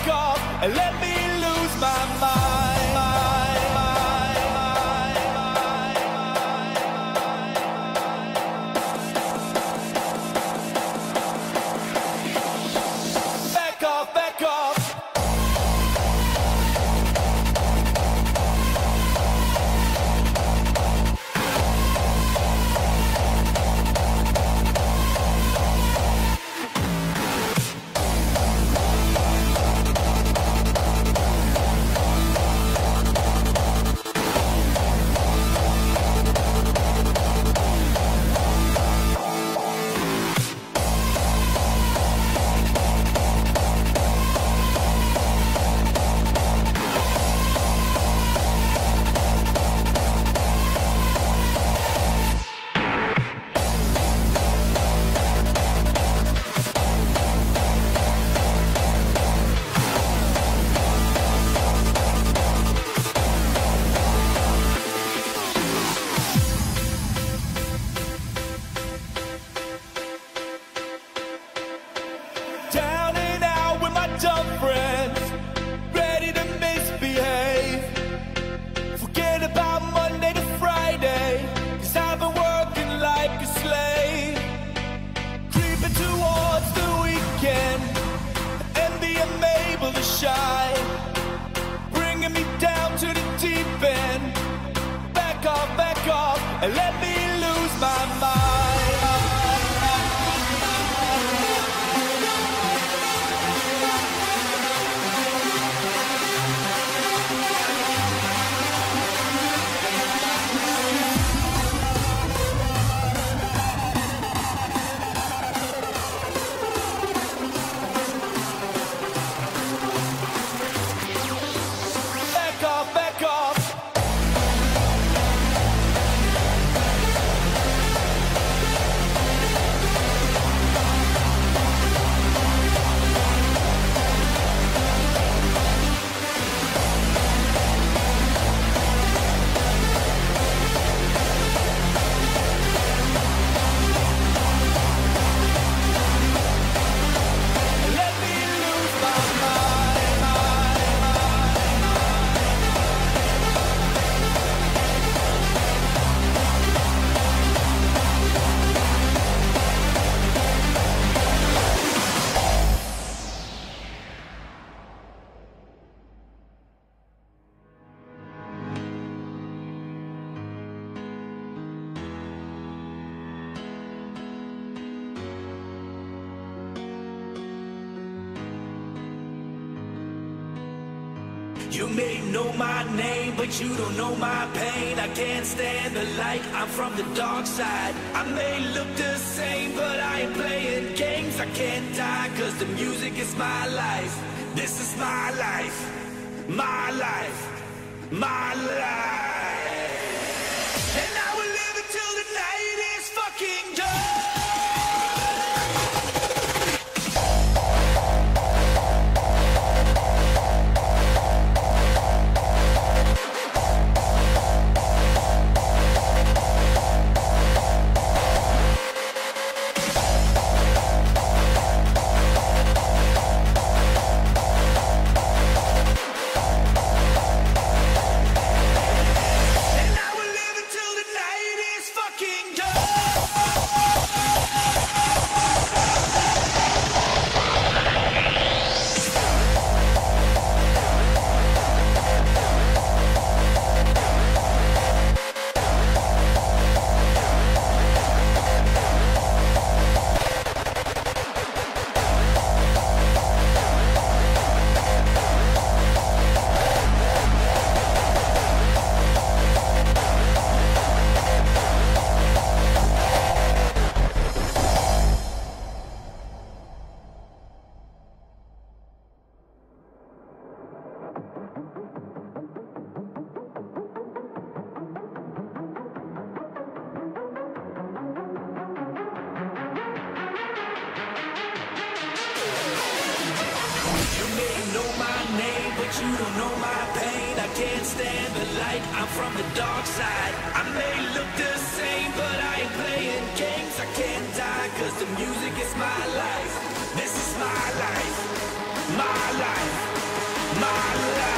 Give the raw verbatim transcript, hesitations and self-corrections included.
back off and let me lose my mind. Back off, back off. Down and out with my dumb friends, ready to misbehave. Forget about Monday to Friday, cause I've been working like a slave. Creeping towards the weekend, envy I'm able to shine, bringing me down to the deep end. Back off, back off, and let me lose my mind. Back off, back off. Let me lose my mind. You may know my name, but you don't know my pain. I can't stand the light, I'm from the dark side. I may look the same, but I ain't playing games. I can't die, cause the music is my life. This is my life, my life, my life. And I will live until the night is fucking done. And I will live until the night is fucking done. but you don't know my pain. I can't stand the light, I'm from the dark side. I may look the same, but I ain't playing games. I can't die, cause the music is my life. This is my life, my life, my life.